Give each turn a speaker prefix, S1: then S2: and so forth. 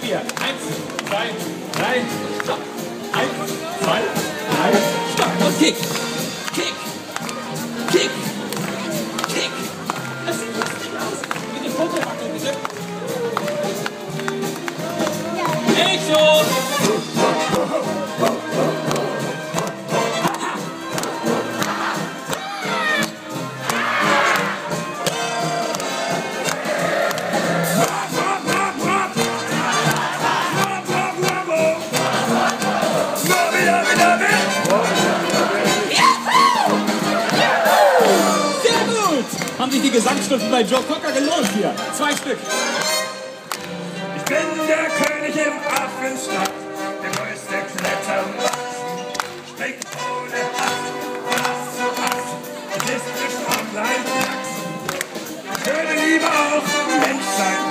S1: 4. 1, 2, 3, stopp. 1, 2, 3, stopp. Und Kick. Kick. Kick. Kick. Das sieht lustig aus. Bitte Foto machen, bitte. Echo. Haben sich die Gesangsstunden bei Joe Cocker gelohnt hier? 2 Stück.
S2: Ich bin der König im Affenstadt, der größte Klettermax. Spring ohne Ast, Ast zu Ast, es ist für Sportler ein Flachs. Ich würde lieber auch Mensch sein.